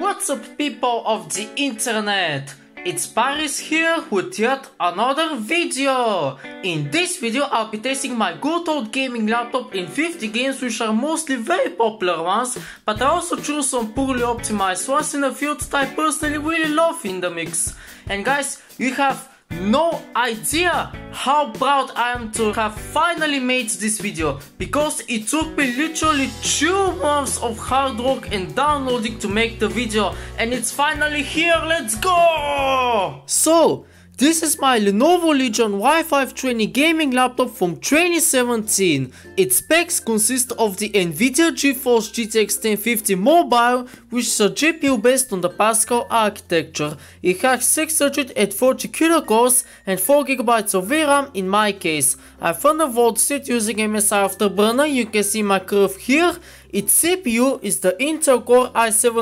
What's up, people of the internet? It's Paris here with yet another video. In this video I'll be testing my good old gaming laptop in 50 games, which are mostly very popular ones, but I also choose some poorly optimized ones in a few that I personally really love in the mix. And guys, you have no idea how proud I am to have finally made this video, because it took me literally 2 months of hard work and downloading to make the video, and it's finally here. Let's go! So this is my Lenovo Legion Y520 gaming laptop from 2017. Its specs consist of the Nvidia GeForce GTX 1050 Mobile, which is a GPU based on the Pascal architecture. It has 640 CUDA cores and 4GB of VRAM in my case. I Thunderbolted it using MSI Afterburner. You can see my curve here. Its CPU is the Intel Core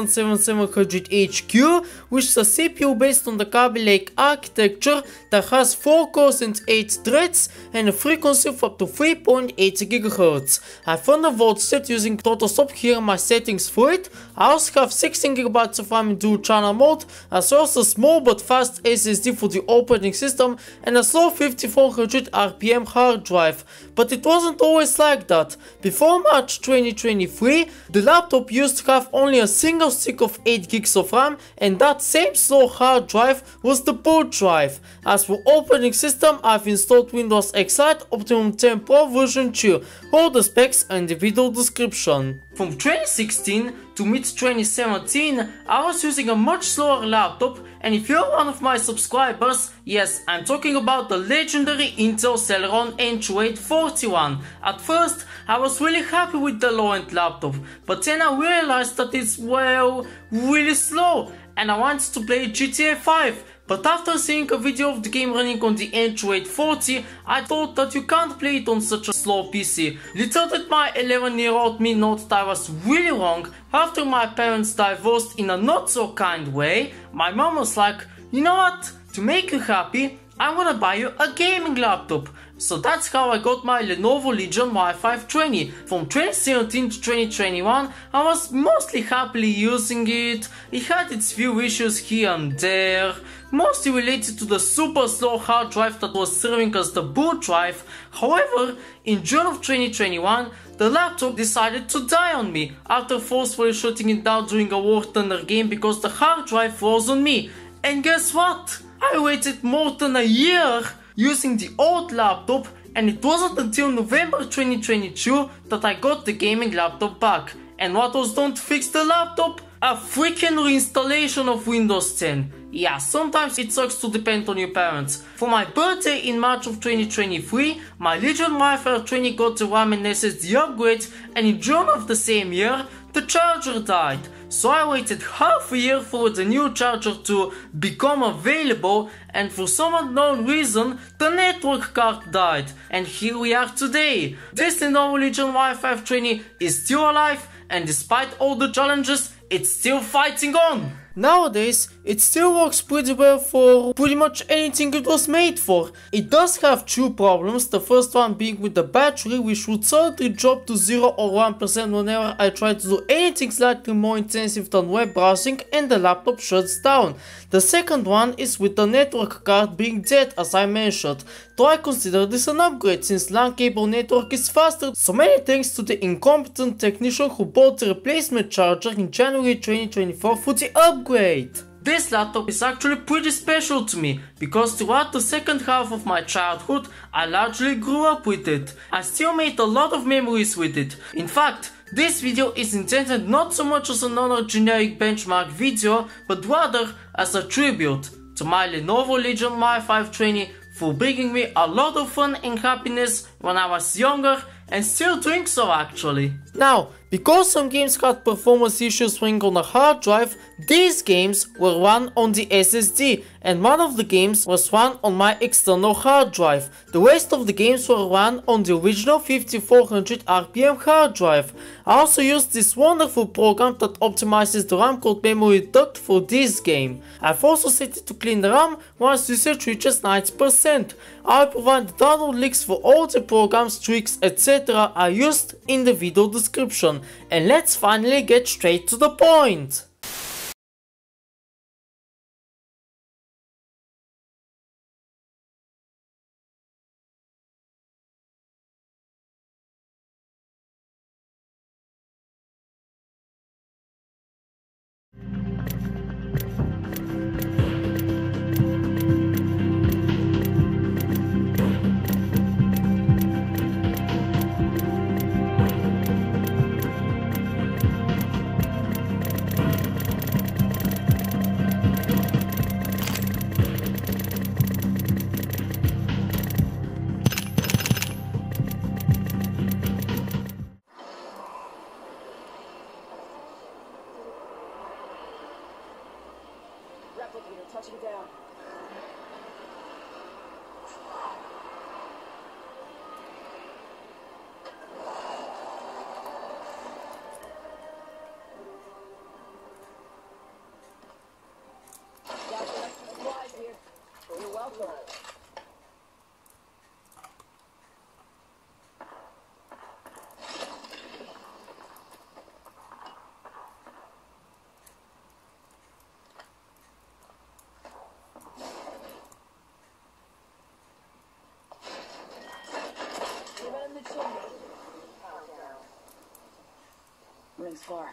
i7-7700HQ, which is a CPU based on the Kaby Lake architecture that has 4 cores and 8 threads and a frequency of up to 3.8 GHz. I Thunderbolted it using Photoshop. Here are my settings for it. I also have 16GB of RAM in dual channel mode, as well as a small but fast SSD for the operating system and a slow 5400 RPM hard drive. But it wasn't always like that. Before March 2023, the laptop used to have only a single stick of 8 gigs of RAM, and that same slow hard drive was the boot drive. As for operating system, I've installed Windows X Lite Optimum 10 Pro version 2. All the specs are in the video description. From 2016 to mid-2017, I was using a much slower laptop, and if you're one of my subscribers, yes, I'm talking about the legendary Intel Celeron N2841. At first, I was really happy with the low-end laptop, but then I realized that it's, well, really slow, and I wanted to play GTA 5. But after seeing a video of the game running on the N2840, I thought that you can't play it on such a slow PC. Little did my 11-year-old me know that I was really wrong. After my parents divorced in a not so kind way, my mom was like, you know what, to make you happy, I'm gonna buy you a gaming laptop. So that's how I got my Lenovo Legion Y520. From 2017 to 2021, I was mostly happily using it. It had its few issues here and there, mostly related to the super slow hard drive that was serving as the boot drive. However, in June of 2021, the laptop decided to die on me after forcefully shutting it down during a War Thunder game because the hard drive froze on me. And guess what? I waited more than a year using the old laptop, and it wasn't until November 2022 that I got the gaming laptop back. And what was done to fix the laptop? A freaking reinstallation of Windows 10. Yeah, sometimes it sucks to depend on your parents. For my birthday in March of 2023, my Legion Y520 got the RAM and SSD upgrade, and in June of the same year, the charger died. So I waited half a year for the new charger to become available, and for some unknown reason, the network card died. And here we are today. This Lenovo Legion Y520 is still alive, and despite all the challenges, it's still fighting on. Nowadays, it still works pretty well for pretty much anything it was made for. It does have 2 problems, the first one being with the battery, which would suddenly drop to 0 or 1% whenever I try to do anything slightly more intensive than web browsing, and the laptop shuts down. The second one is with the network card being dead, as I mentioned, though I consider this an upgrade since LAN cable network is faster, so many thanks to the incompetent technician who bought the replacement charger in January 2024 for the upgrade. This laptop is actually pretty special to me, because throughout the second half of my childhood, I largely grew up with it. I still made a lot of memories with it. In fact, this video is intended not so much as another generic benchmark video, but rather as a tribute to my Lenovo Legion Y520 for bringing me a lot of fun and happiness when I was younger, and still doing so actually. Now, because some games had performance issues running on a hard drive, these games were run on the SSD, and one of the games was run on my external hard drive. The rest of the games were run on the original 5400 RPM hard drive. I also used this wonderful program that optimizes the RAM code memory duct for this game. I've also set it to clean the RAM once usage reaches 90%. I'll provide the download links for all the programs, tricks, etc. I used in the video description. And let's finally get straight to the point. Peter, touching down. Got the extra supplies here. You're welcome. Rings far.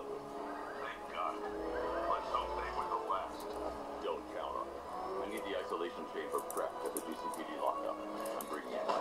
up. Thank God. Let's hope they were the last. Don't count on it. I need the isolation chamber prepped at the GCPD lockup. I'm bringing it.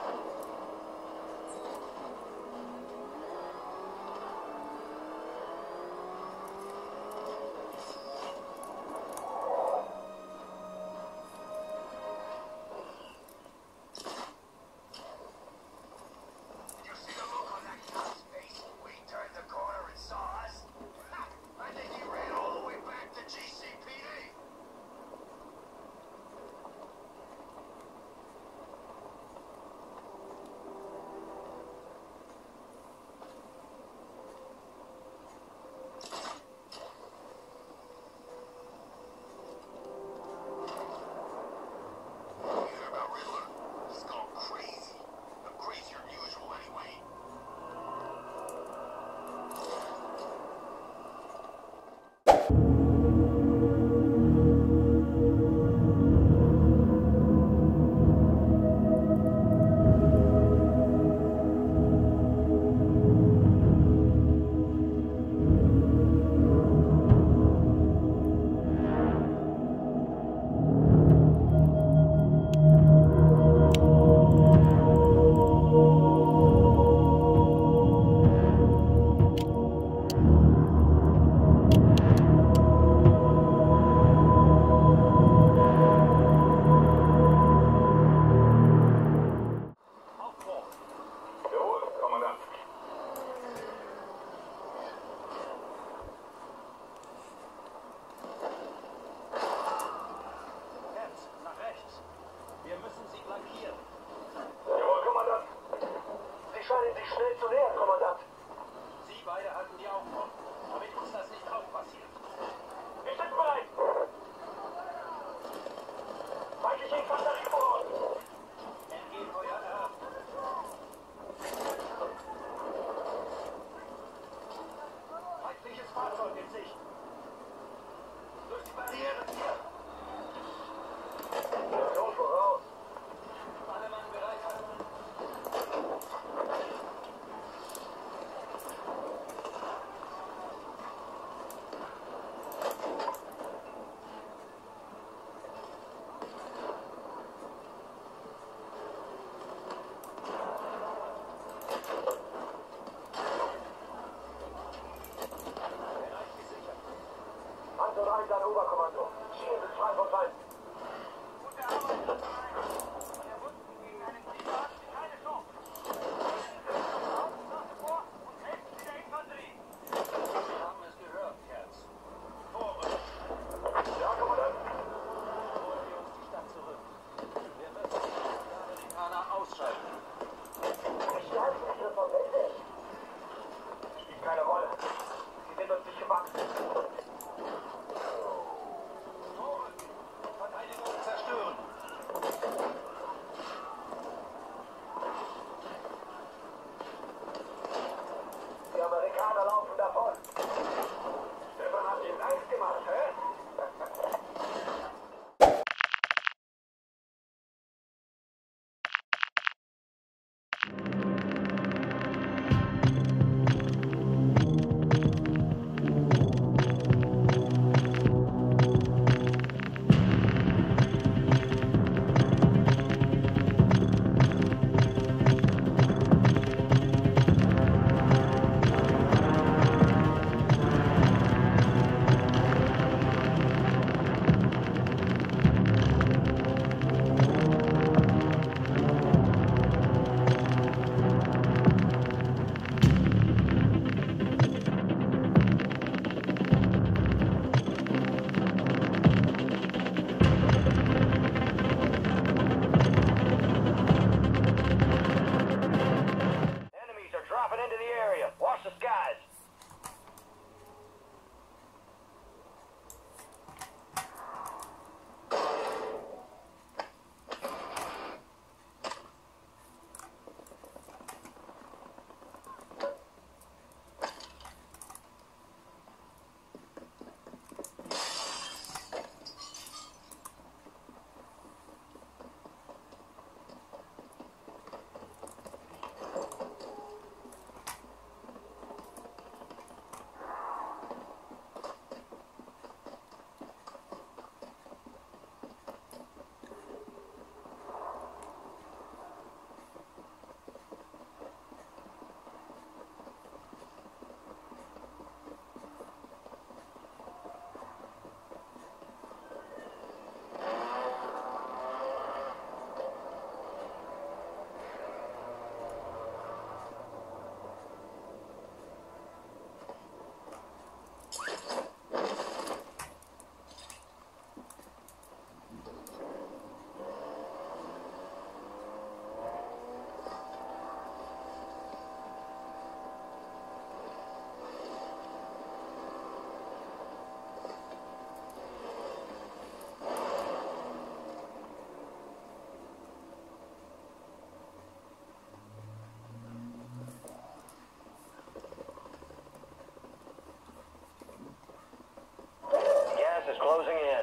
Dann Oberkommando. Ziel ist frei von Feind. Gute Arbeit, das Von der Wunden gegen einen Privat keine Chance. Auf, nach vor und helfen Sie der Infanterie. Wir haben es gehört, Kerz. Vorrücken. Ja, Kommandant. Holen wir uns die Stadt zurück. Wir müssen die Amerikaner ausschalten. Ich weiß nicht, was von Welt ist. Spielt keine Rolle. Sie sind uns nicht gewachsen. Vorrücken. closing in.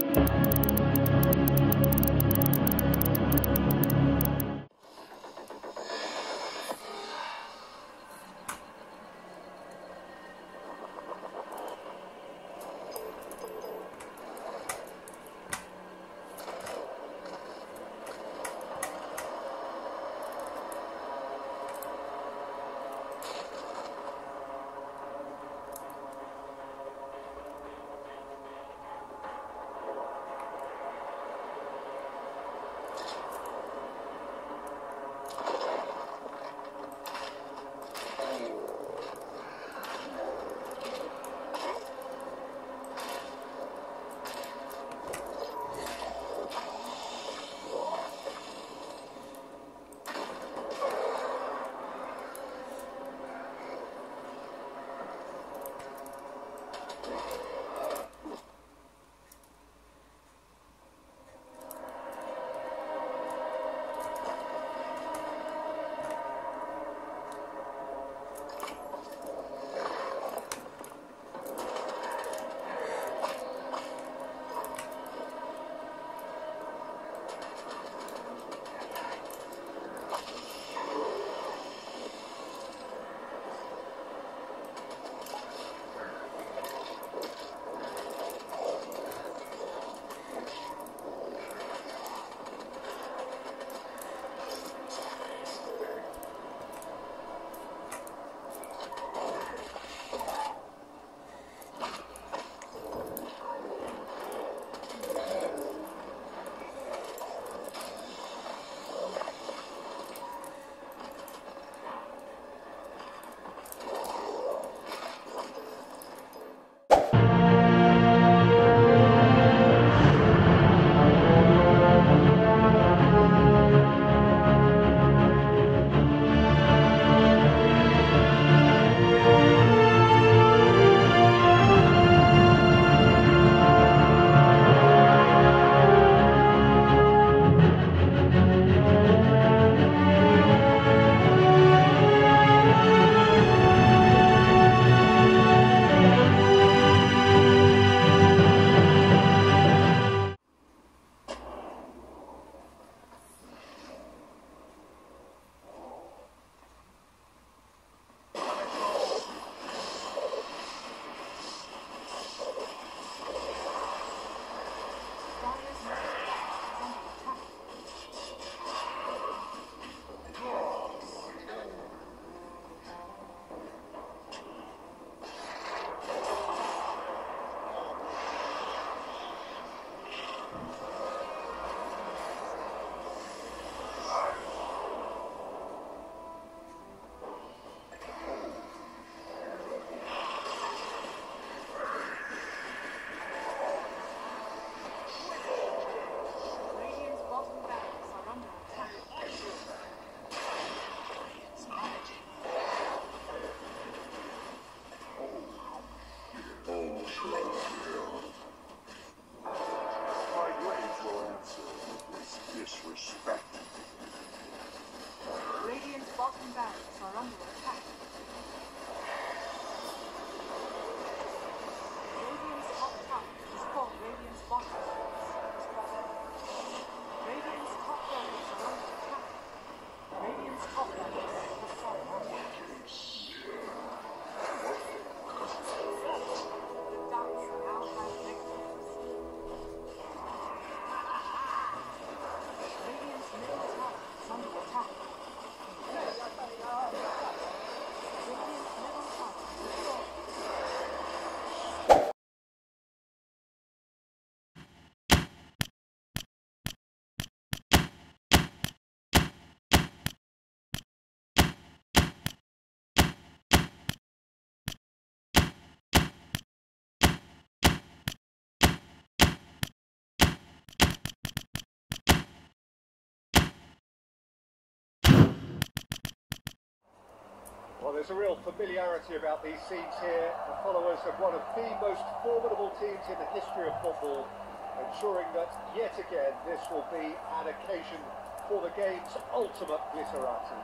Well, there's a real familiarity about these scenes here. The followers of one of the most formidable teams in the history of football, ensuring that yet again this will be an occasion for the game's ultimate glitterati.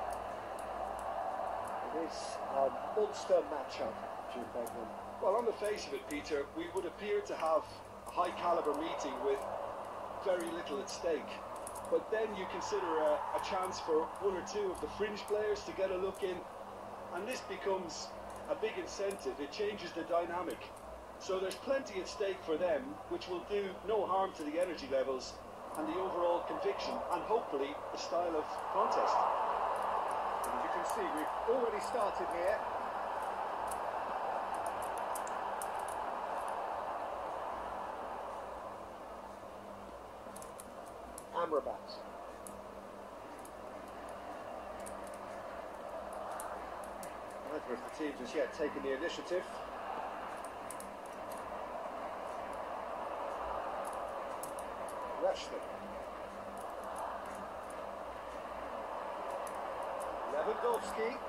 It is a monster matchup, Jim Beglin. Well, on the face of it, Peter, we would appear to have a high caliber meeting with very little at stake. But then you consider a chance for one or two of the fringe players to get a look in, and this becomes a big incentive. It changes the dynamic. So there's plenty at stake for them, which will do no harm to the energy levels and the overall conviction, and hopefully the style of contest. And as you can see, we've already started here. Amrabat. Neither of the teams has yet taken the initiative. Rashford. Lewandowski.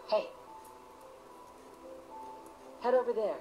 Hey. Head over there.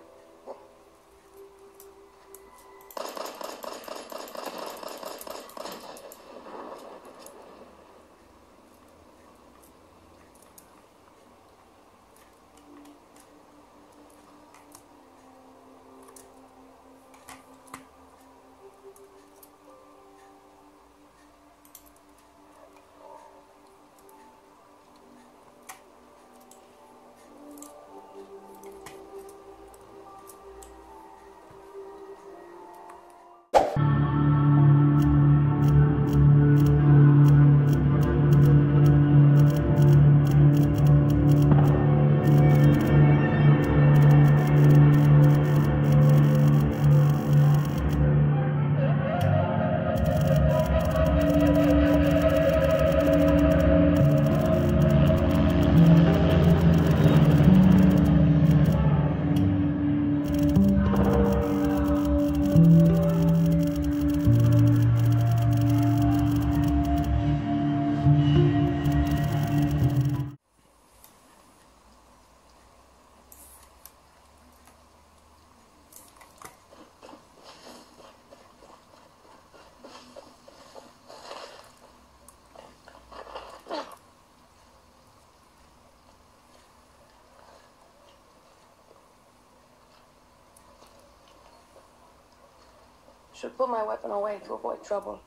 Should put my weapon away to avoid trouble.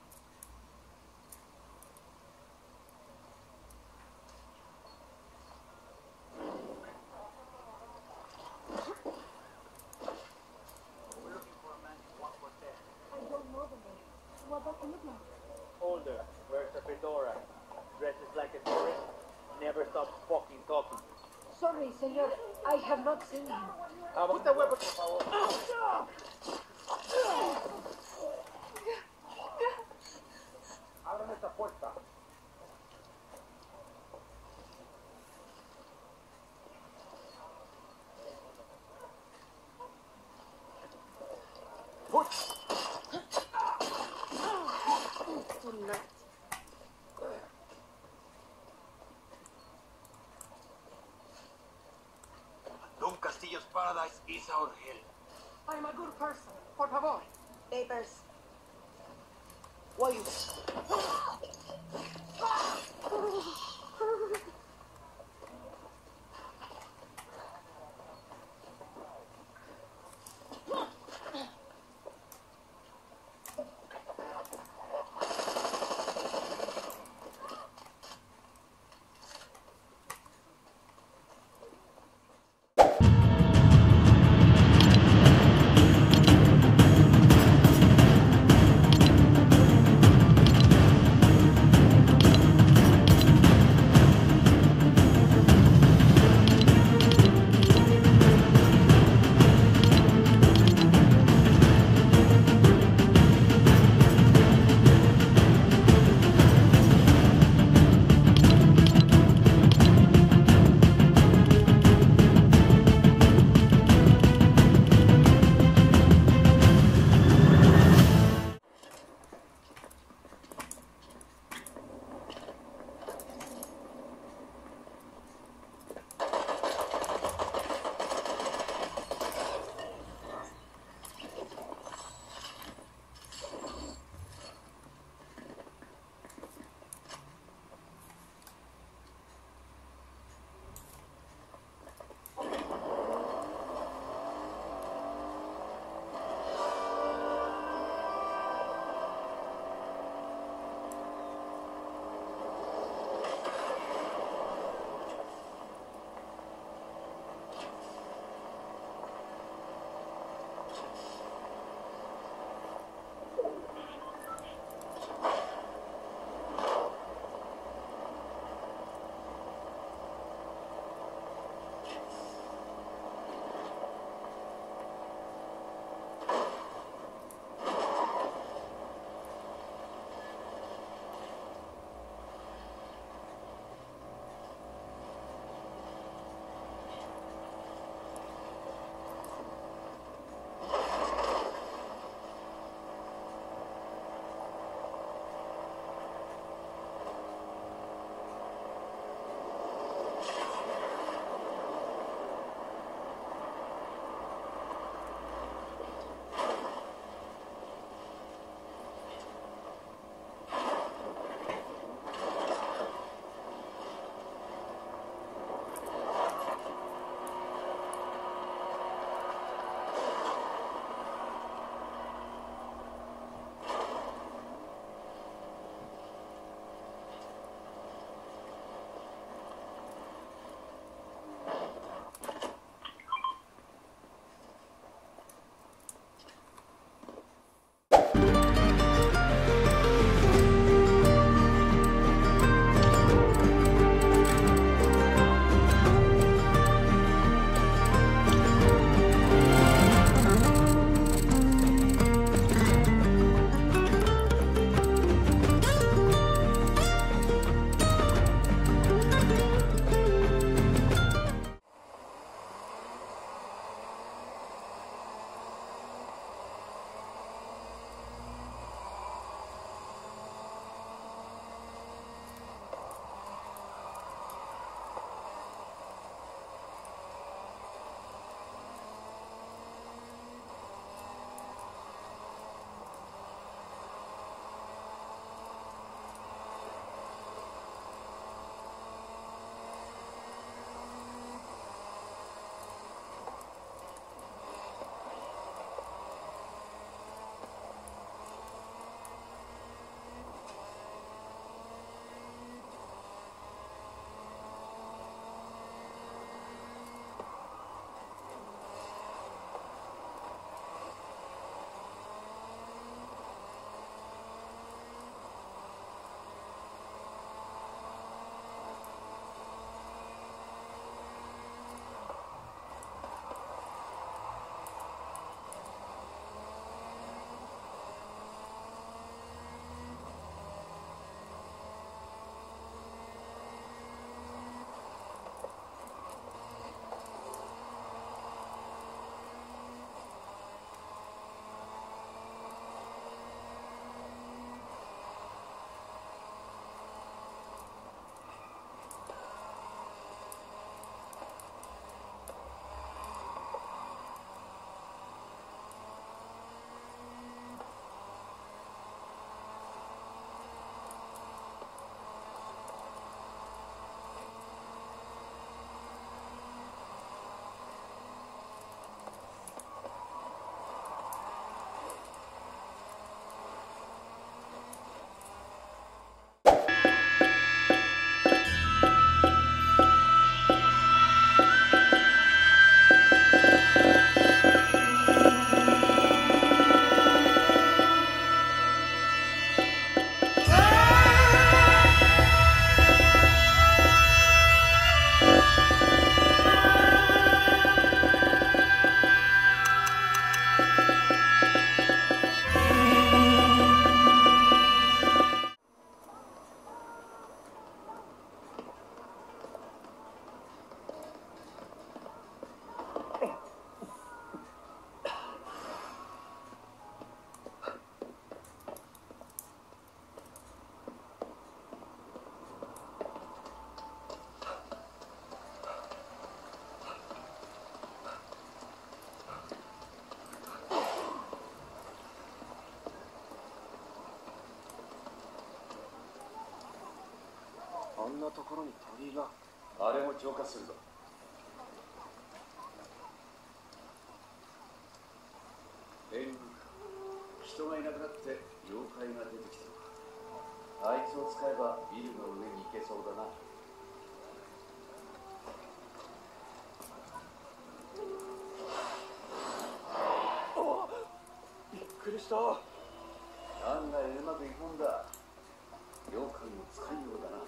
Older, wears a fedora, dresses like a tourist, never stops fucking talking. Sorry, señor. I have not seen him. Put the weapon, por favor. Ábrame esta puerta. Don Castillo's paradise is our hell. I'm a good person. Por favor. Papers. Why you? なところに鳥居が。 あれも浄化するぞ。援軍か。人がいなくなって妖怪が出てきたのか。あいつを使えばビルの上に行けそうだな。 びっくりした。 案外うまくいくもんだ。妖怪も使いようだな。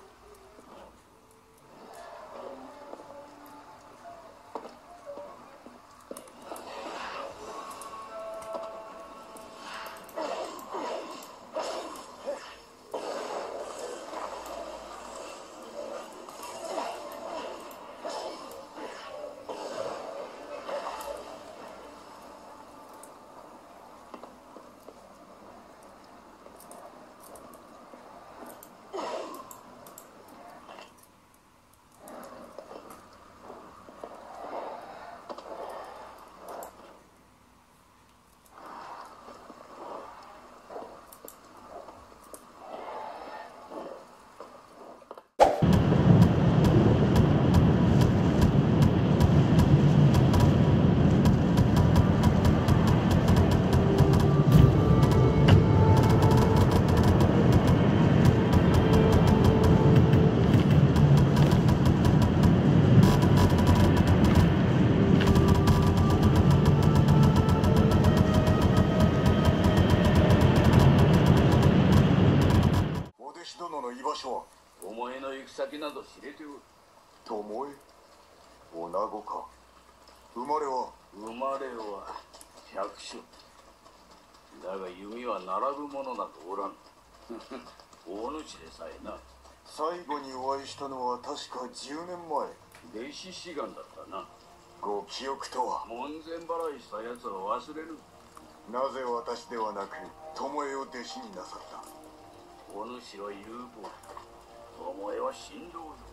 お前の行く先など知れておる。 巴女子か。生まれは百姓だが弓は並ぶ者などおらん。大主でさえな。 最後にお会いしたのは確か10年前。 弟子志願だったな。 ご記憶とは。 門前払いした奴を忘れる。 なぜ私ではなく巴を弟子になさった。 お主は有望。巴は神道ぞ。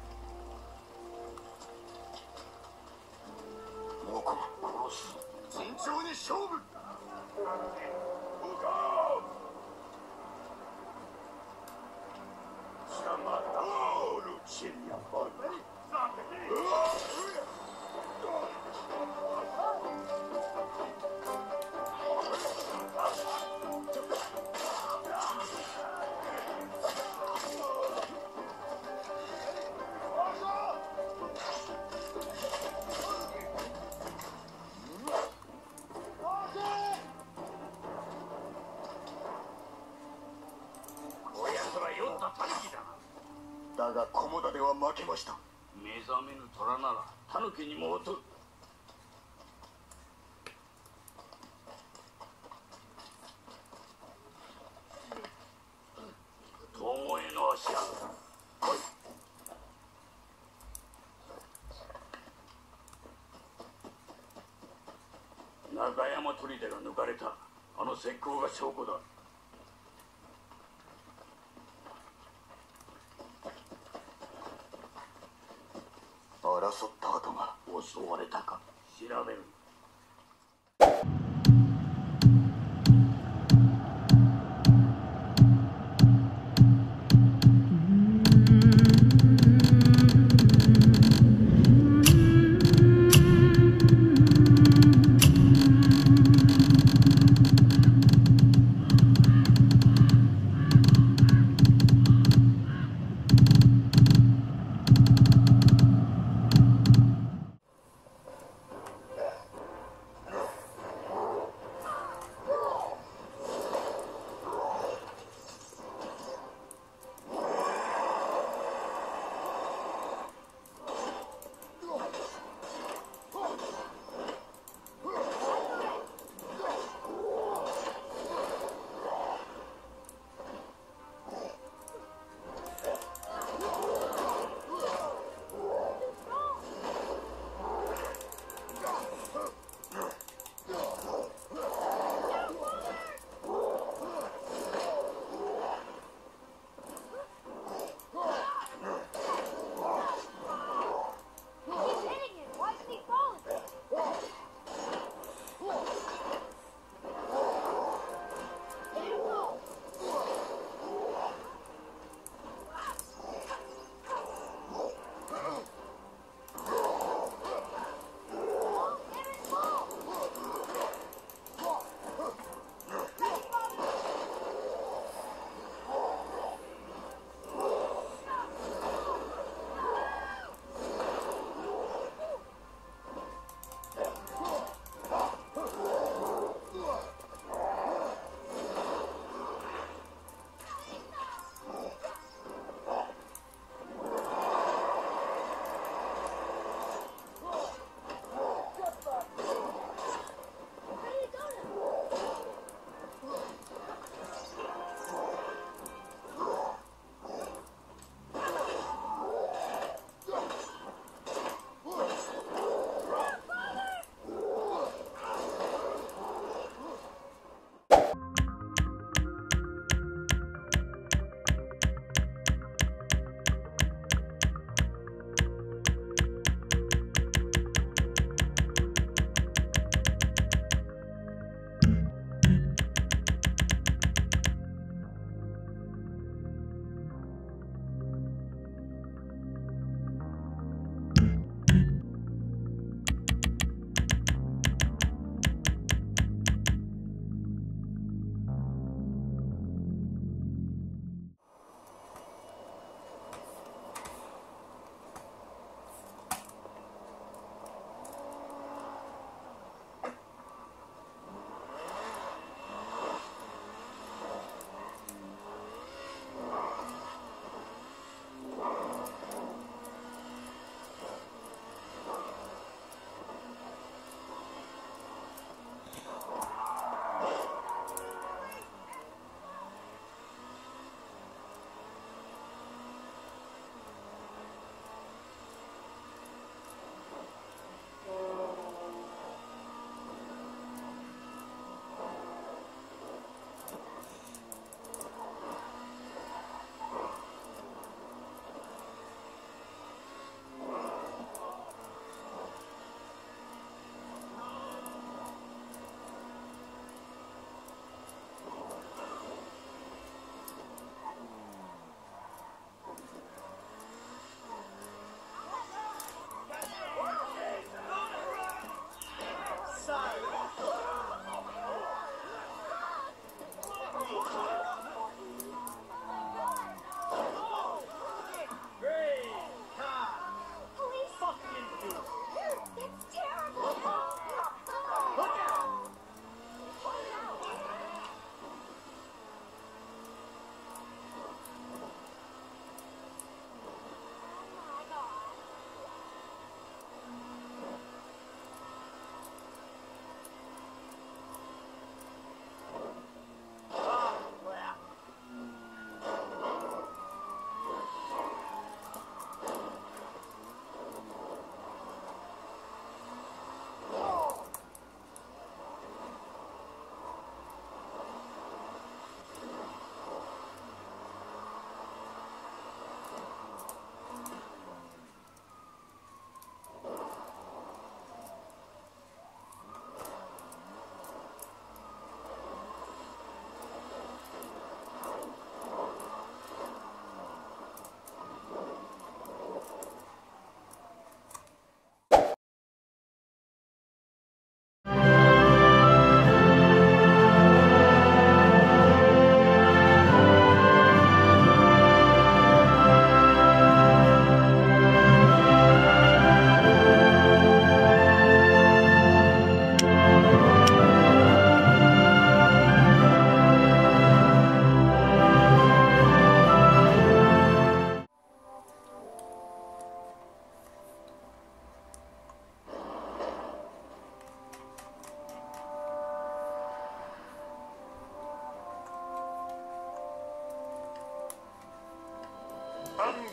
もこも殺す。慎重に勝負。だが菰田では負けました。 目覚めぬ虎なら狸にも劣る。巴の足跡。来い。中山砦が抜かれた。あの石膏が証拠だ。 争った跡が。 襲われたか調べる。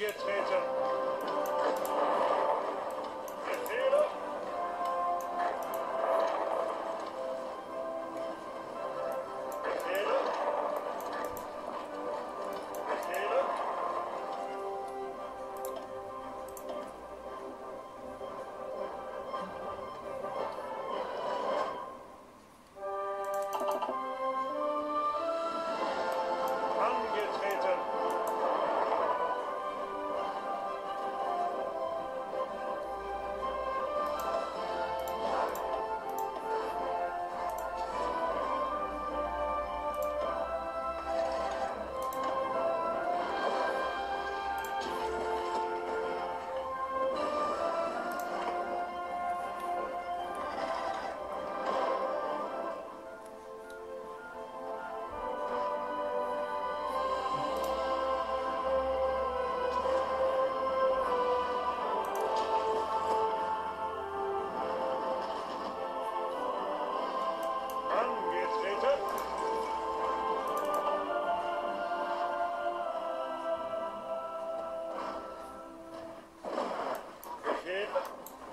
Angetreten. Befehle. Befehle. Befehle. Angetreten. Angetreten. Befehle.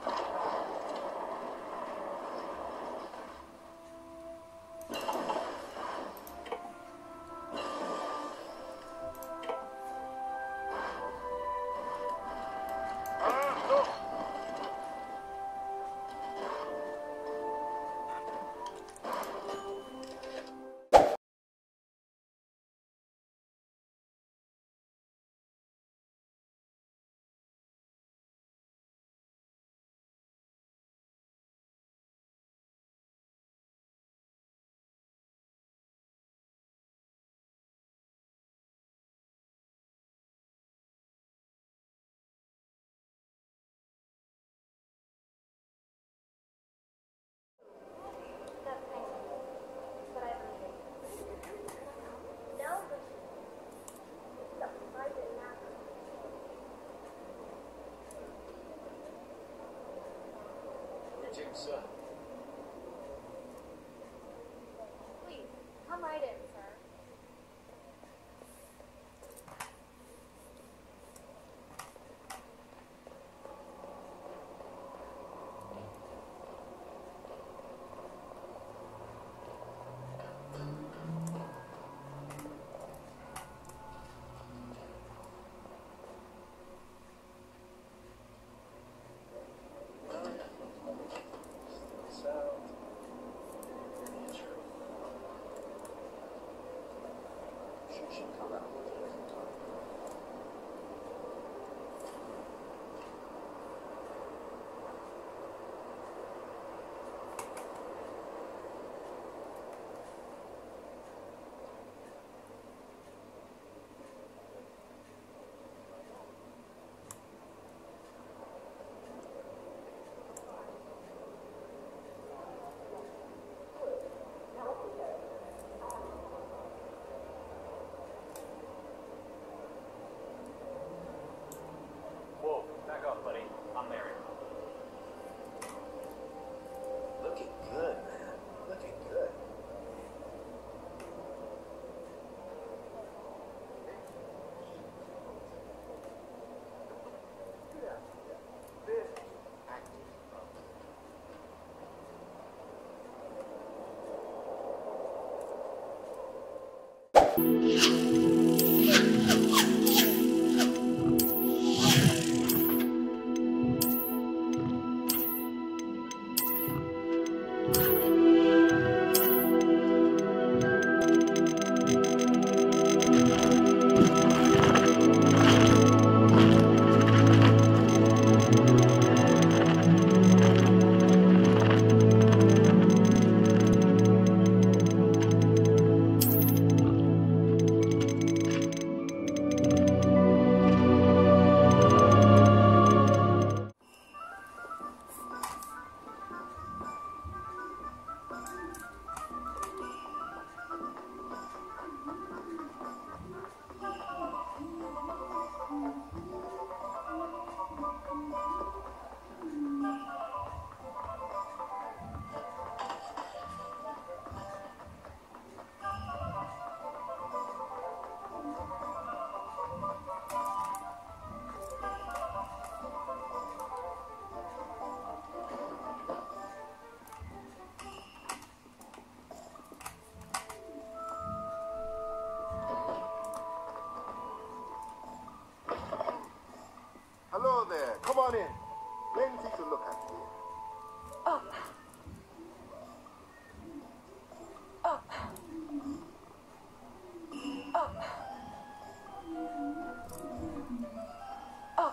Achtung! Greetings, sir. Please, come right in, sir. on in. Plenty to look at here. Up. Up. Up. Up.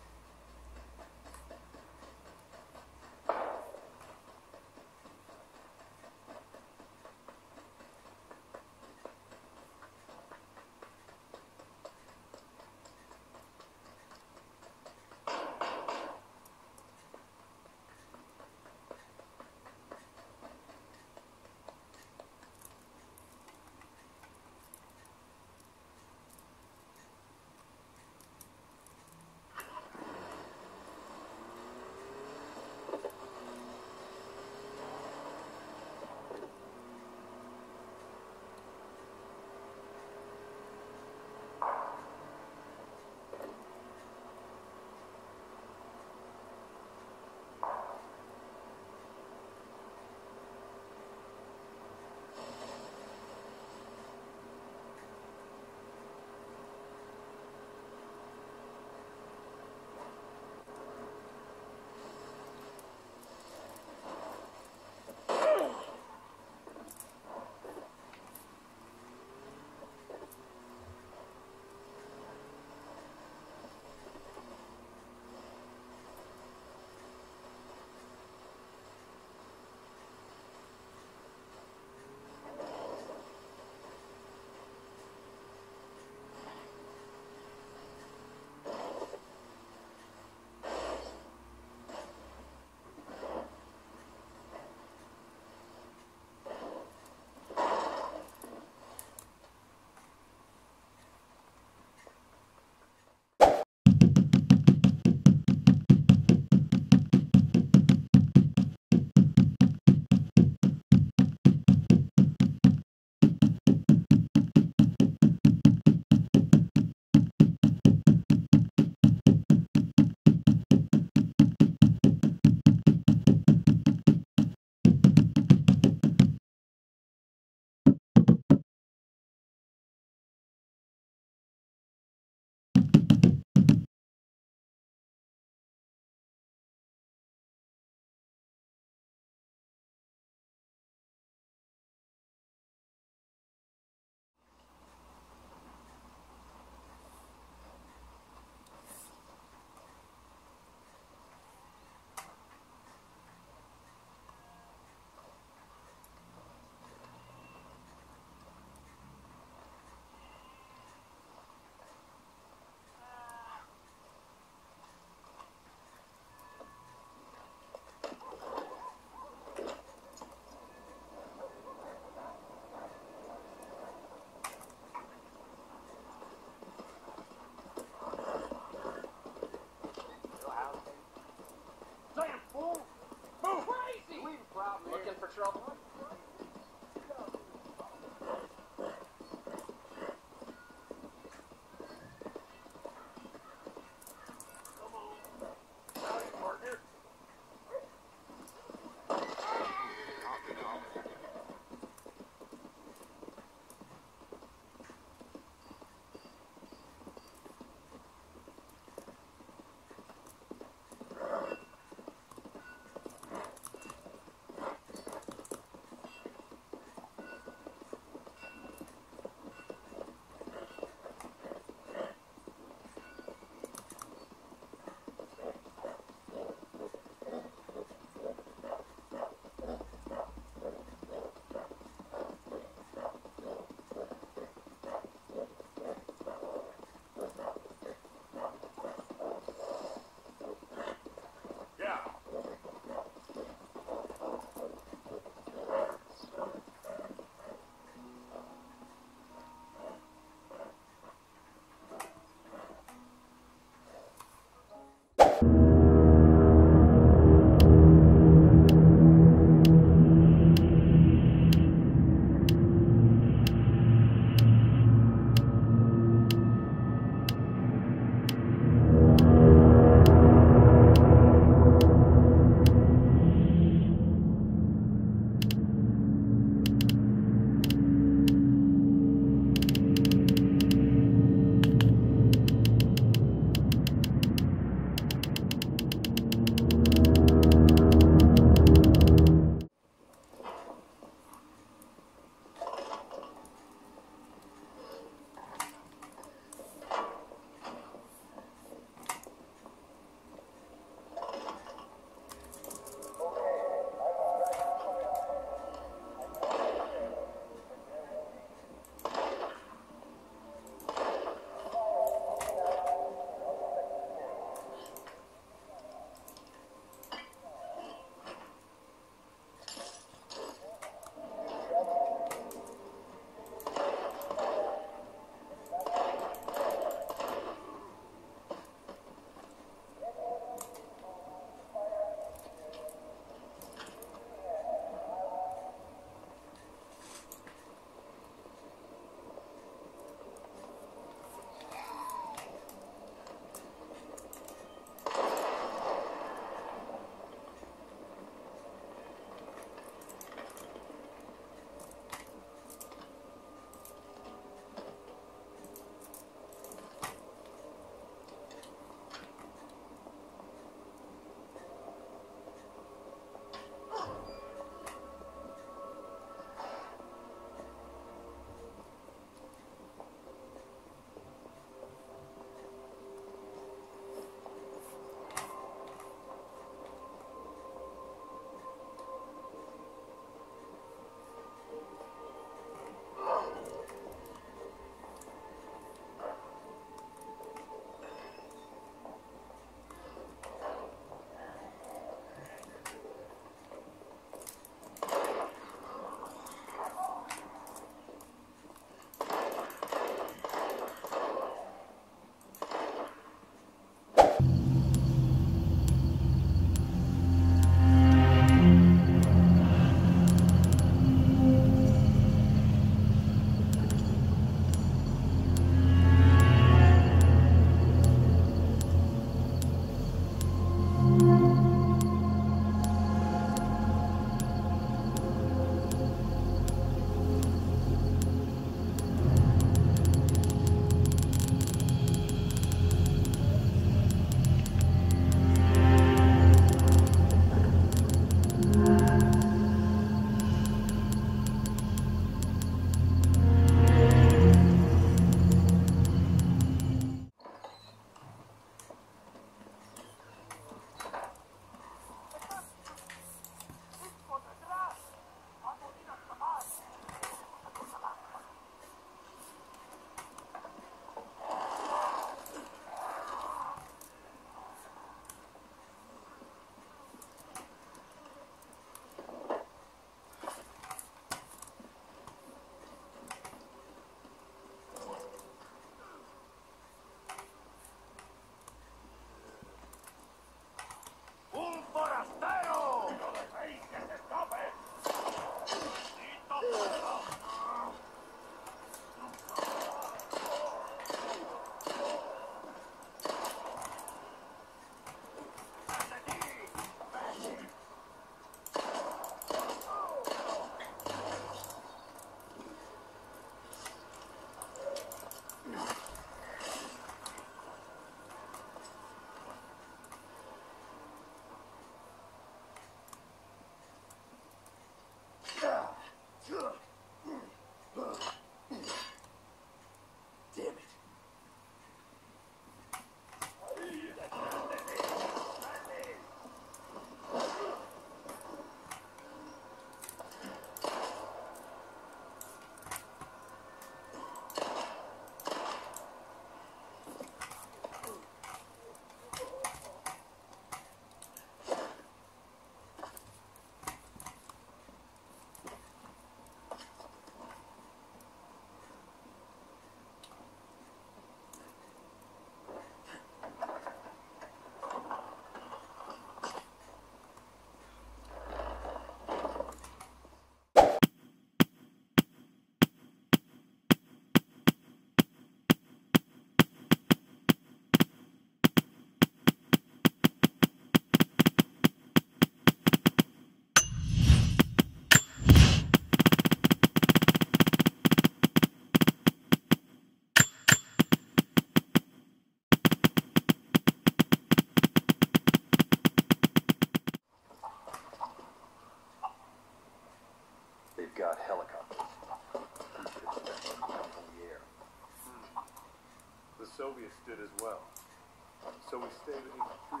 got helicopters. Pretty sure it's best to come from the air. The Soviets did as well. So we stayed at HQ.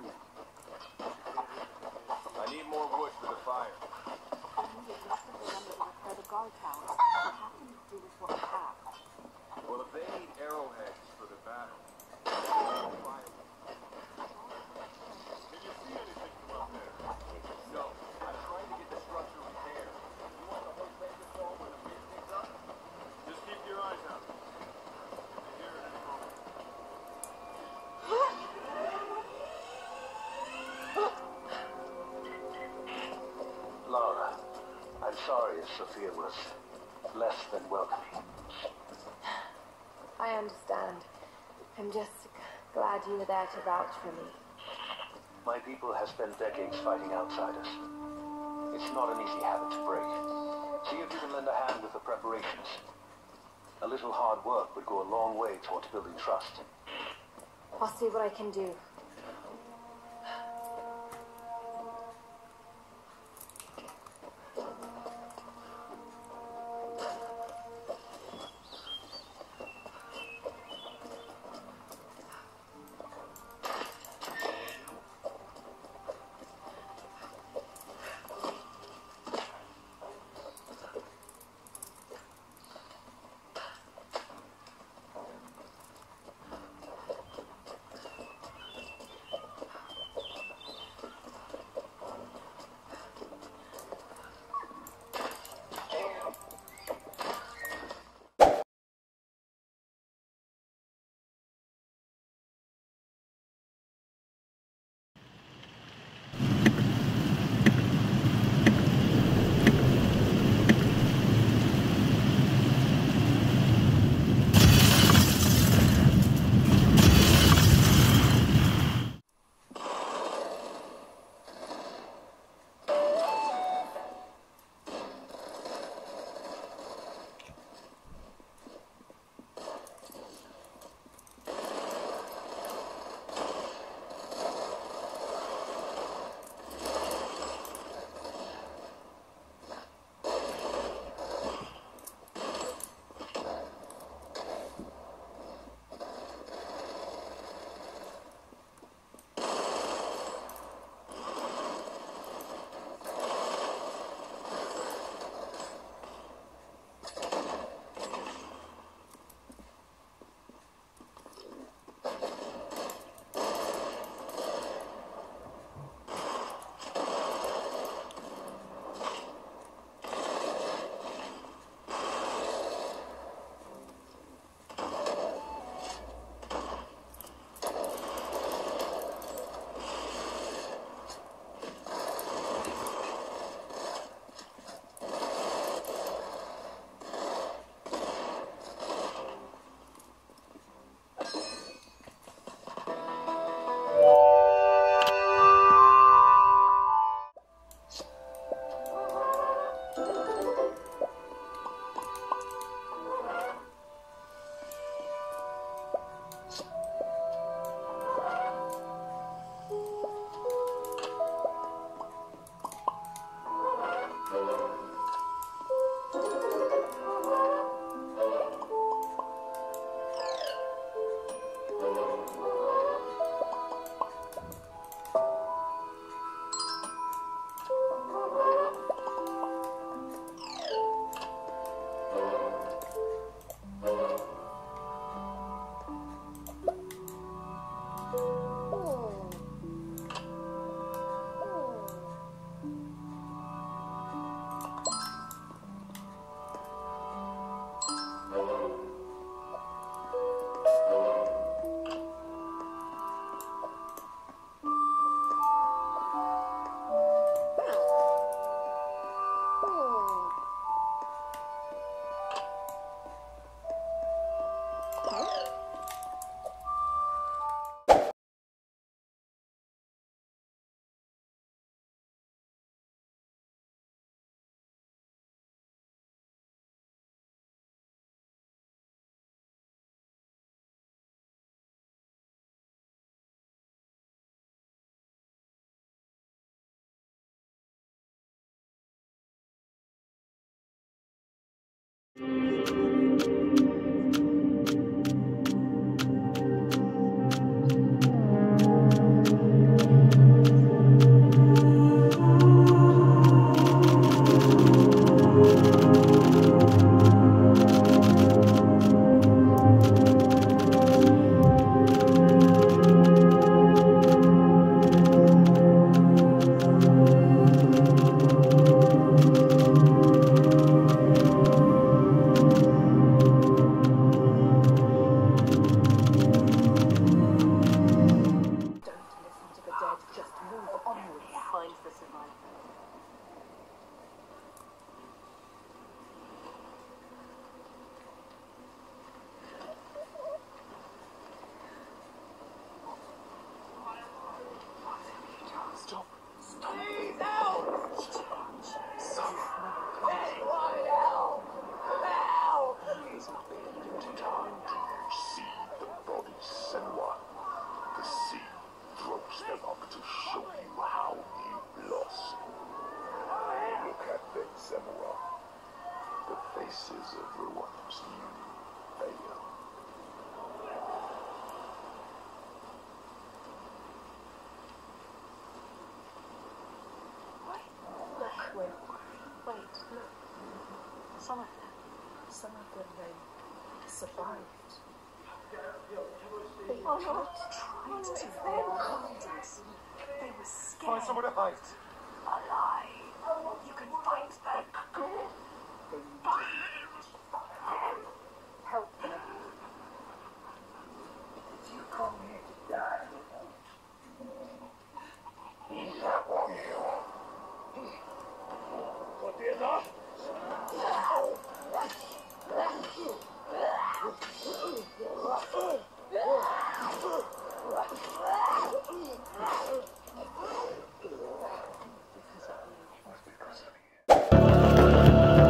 I need more wood for the fire. We need at least the number to repair the guard tower. We'll have to do this what we have. Well, if they need arrowheads for the battle, fire. Did you see anything from up there? No, I'm trying to get the structure repaired. You want the whole thing to fall when the wind picks up? Just keep your eyes out. You'll hear it any moment. Laura, I'm sorry if Sophia was less than welcoming. I understand. I'm just glad you were there to vouch for me. My people have spent decades fighting outsiders. It's not an easy habit to break. See if you can lend a hand with the preparations. A little hard work would go a long way towards building trust. I'll see what I can do. Some of them, they survived. They tried to. They were scared. Find somewhere to hide. Alive. You can find them. Help them. Did you come here to die? Not want you. What the hell? Because of you.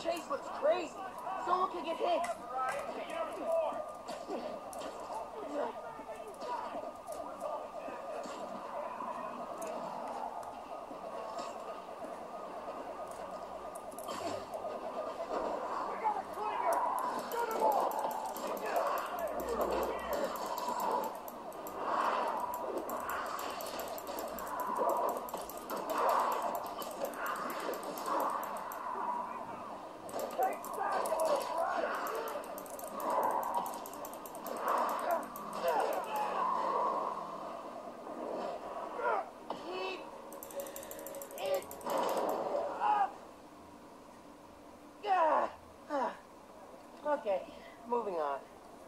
chase looks crazy. Someone could get hit. Okay, moving on.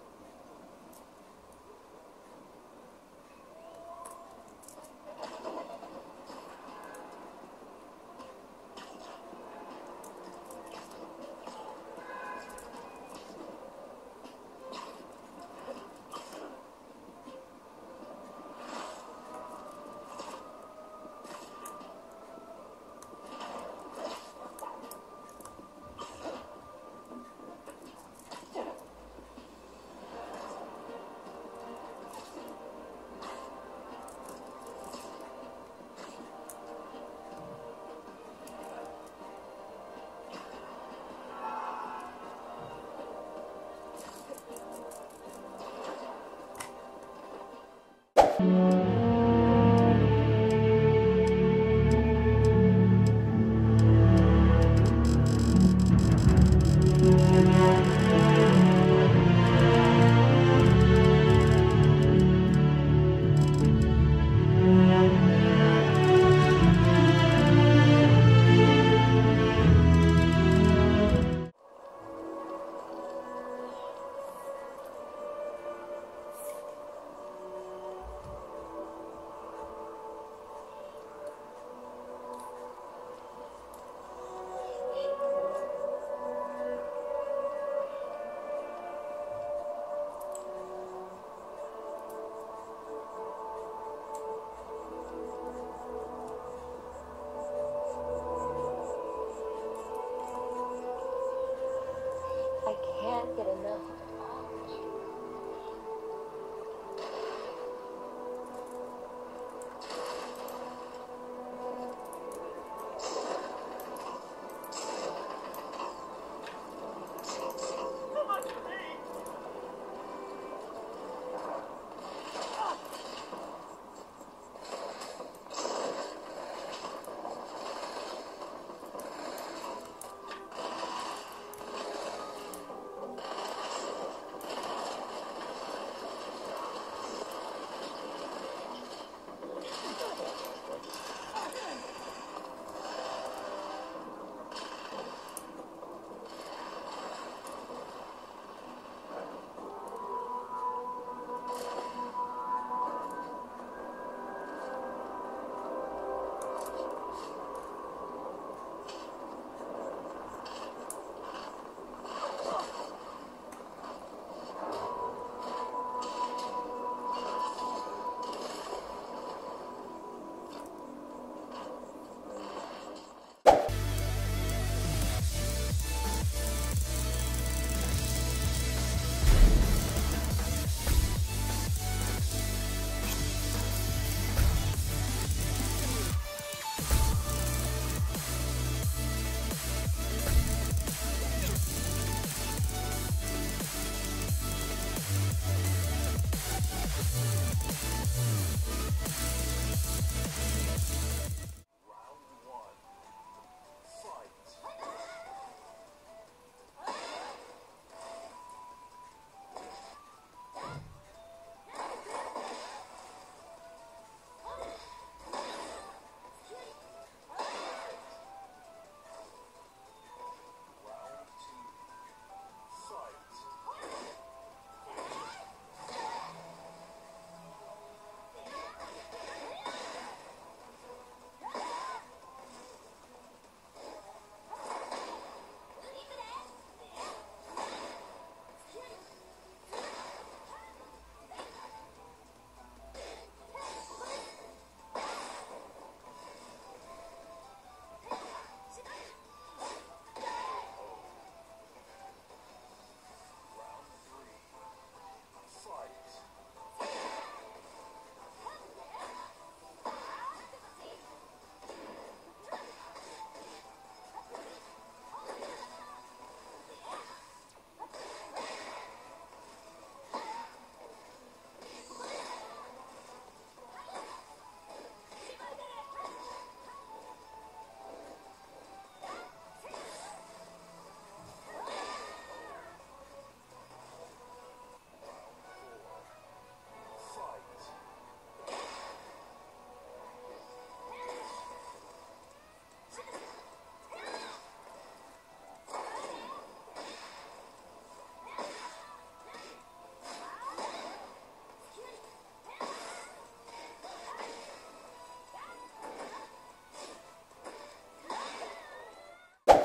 I can't get enough.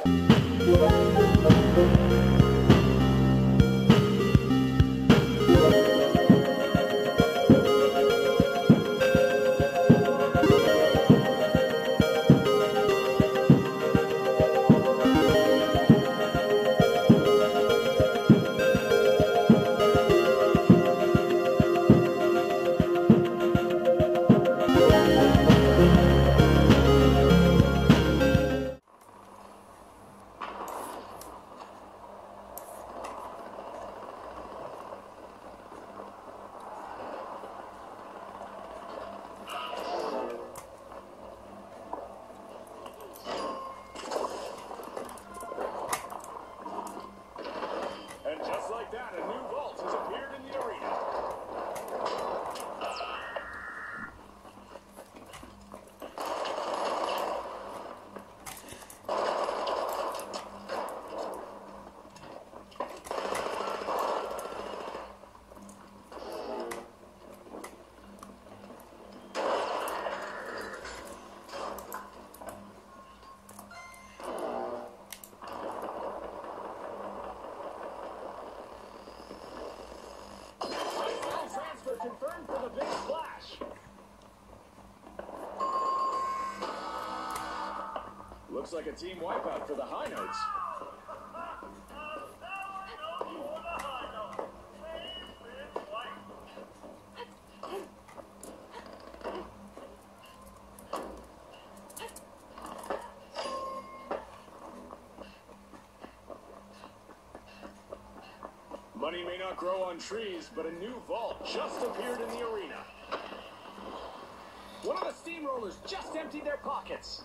And just like that, a new vault has appeared in the arena. Transfer confirmed for the big splash. Looks like a team wipeout for the High Notes. Money may not grow on trees, but a new vault just appeared in the arena. One of the steamrollers just emptied their pockets.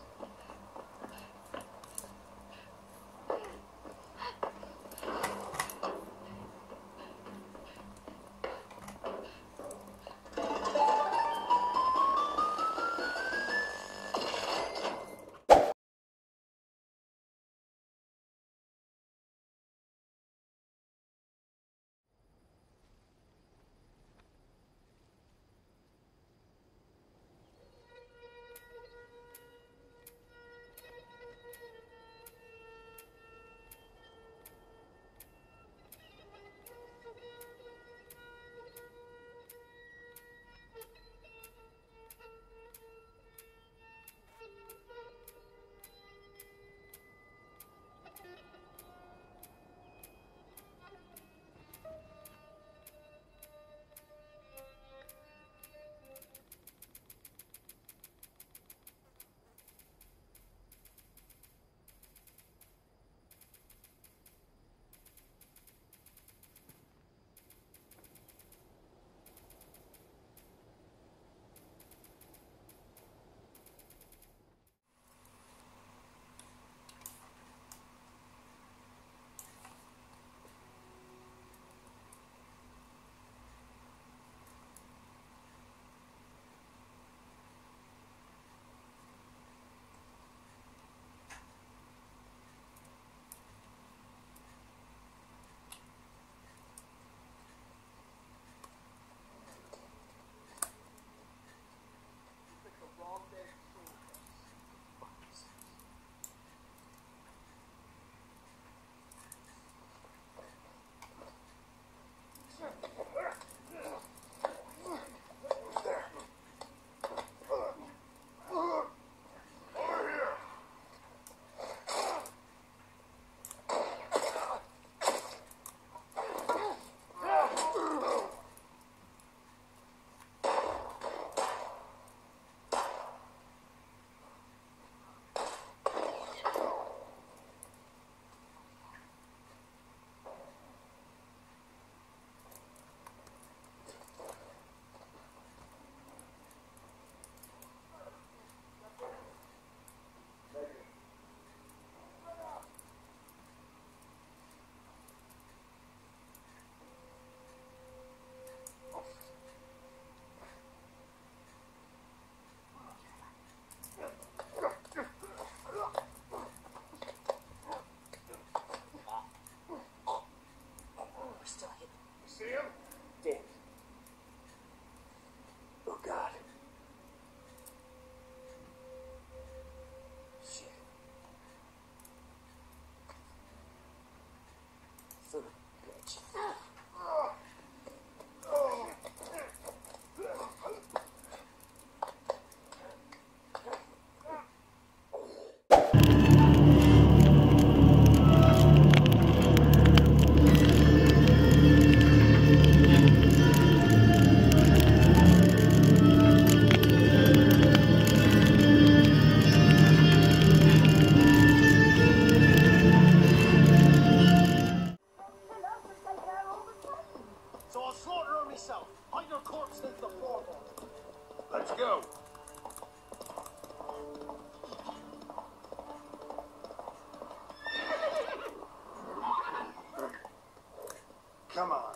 Come on.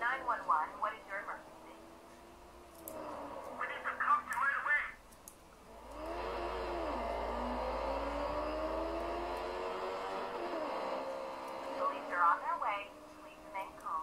911, what is your emergency? We need to come to right away. Police are on their way. Please remain calm.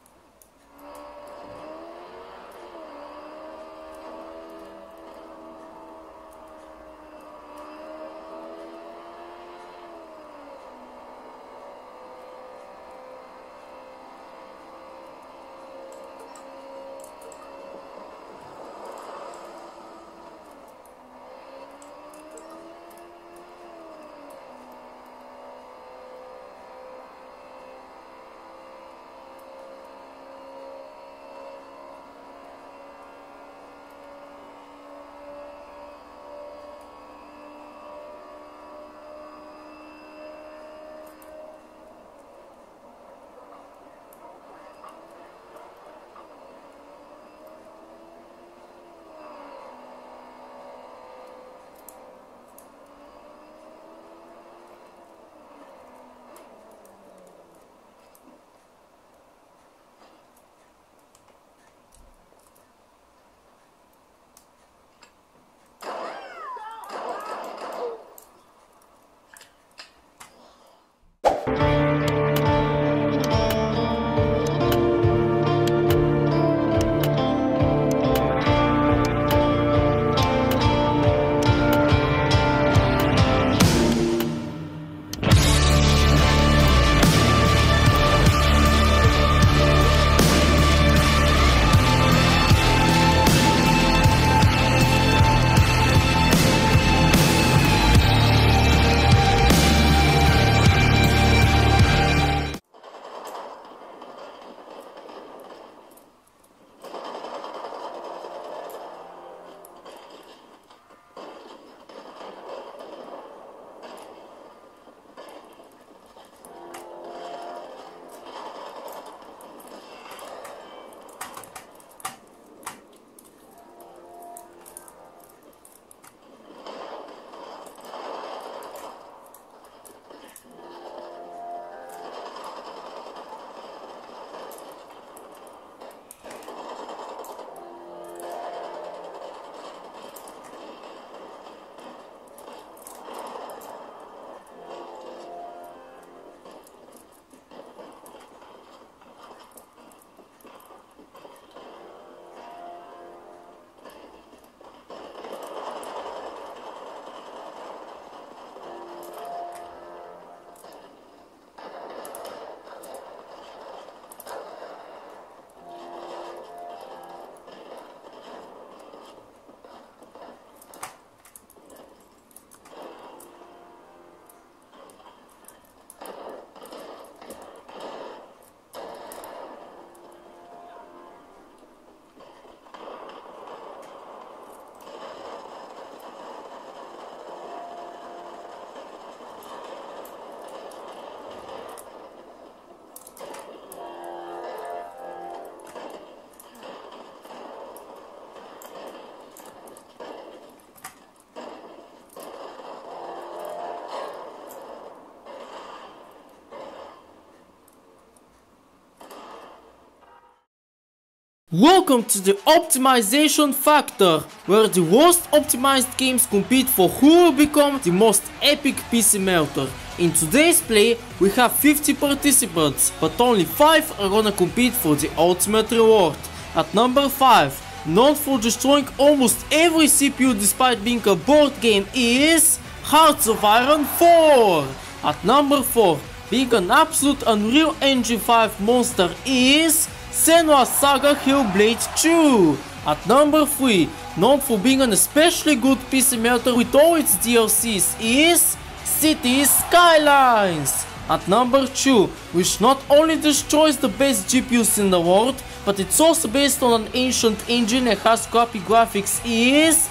Welcome to the Optimization Factor, where the worst optimized games compete for who will become the most epic PC melter. In today's play, we have 50 participants, but only 5 are gonna compete for the ultimate reward. At number 5, known for destroying almost every CPU despite being a board game, is Hearts of Iron 4. At number 4, being an absolute Unreal Engine 5 monster, is Senua's Saga Hellblade 2. At number 3, known for being an especially good PC melter with all its DLCs, is Cities Skylines. At number 2, which not only destroys the best GPUs in the world, but it's also based on an ancient engine and has crappy graphics, is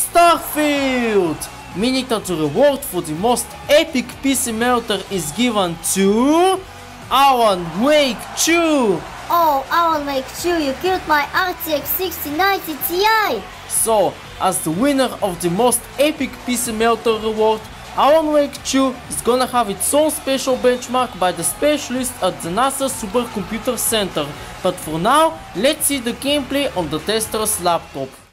Starfield. Meaning that the reward for the most epic PC melter is given to Alan Wake 2. Oh, Alan Wake 2, you killed my RTX 6090 Ti! So, as the winner of the most epic PC melter reward, Alan Wake 2 is gonna have its own special benchmark by the specialists at the NASA Supercomputer Center, but for now, let's see the gameplay on the tester's laptop.